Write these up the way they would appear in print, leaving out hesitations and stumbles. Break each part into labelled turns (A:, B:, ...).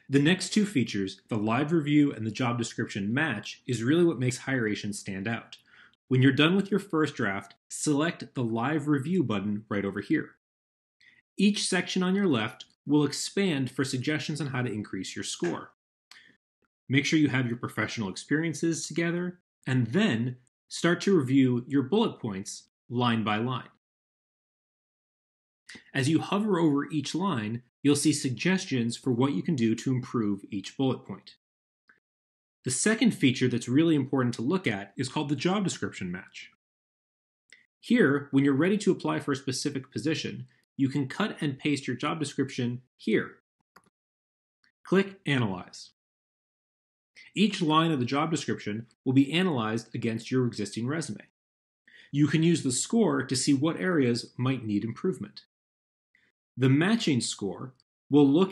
A: The next two features, the live review and the job description match, is really what makes Hiration stand out. When you're done with your first draft, select the live review button right over here. Each section on your left will expand for suggestions on how to increase your score. Make sure you have your professional experiences together, and then start to review your bullet points line by line. As you hover over each line, you'll see suggestions for what you can do to improve each bullet point. The second feature that's really important to look at is called the job description match. Here, when you're ready to apply for a specific position, you can cut and paste your job description here. Click Analyze. Each line of the job description will be analyzed against your existing resume. You can use the score to see what areas might need improvement. The matching score looks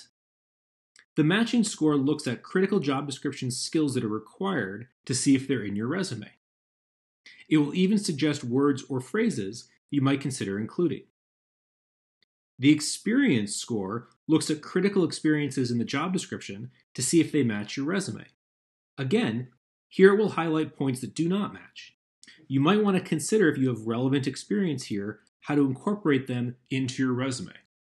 A: at critical job description skills that are required to see if they're in your resume. It will even suggest words or phrases you might consider including. The experience score looks at critical experiences in the job description to see if they match your resume. Again, here it will highlight points that do not match. You might want to consider, if you have relevant experience here, how to incorporate them into your resume.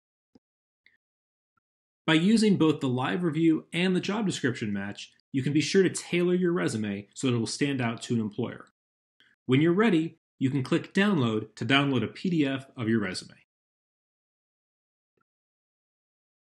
A: By using both the live review and the job description match, you can be sure to tailor your resume so that it will stand out to an employer. When you're ready, you can click Download to download a PDF of your resume.